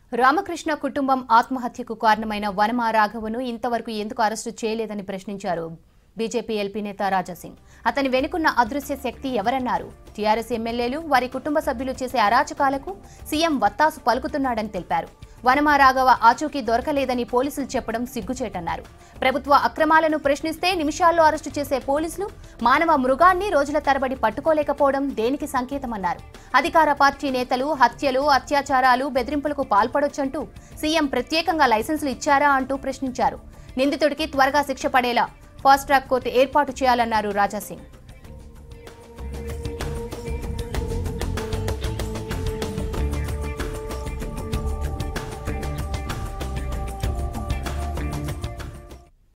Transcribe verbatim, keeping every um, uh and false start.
రామకృష్ణ కుటుంబం ఆత్మహత్యకు కారణమైన వనమా రాఘవను ఇంతవరకు ఎందుకు అరెస్టు చేయలేదని ప్రశ్నించారు బీజేపీ ఎల్పీ నేత రాజాసింగ్. అతని వెనుకున్న అదృశ్య శక్తి ఎవరన్నారు? టీఆర్ఎస్ ఎమ్మెల్యేలు వారి కుటుంబ సభ్యులు చేసే అరాచకాలకు సీఎం వత్తాసు పలుకుతున్నాడని తెలిపారు. వనమా రాఘవ ఆచూకీ దొరకలేదని పోలీసులు చెప్పడం సిగ్గుచేటన్నారు. ప్రభుత్వ అక్రమాలను ప్రశ్నిస్తే నిమిషాల్లో అరెస్టు చేసే పోలీసులు మానవ మృగాన్ని రోజుల తరబడి పట్టుకోలేకపోవడం దేనికి సంకేతమన్నారు. అధికార పార్టీ నేతలు హత్యలు, అత్యాచారాలు, బెదిరింపులకు పాల్పడొచ్చంటూ సీఎం ప్రత్యేకంగా లైసెన్సులు ఇచ్చారా అంటూ ప్రశ్నించారు. నిందితుడికి త్వరగా శిక్ష పడేలా ఫాస్ట్ ట్రాక్ కోర్టు ఏర్పాటు చేయాలన్నారు రాజాసింగ్.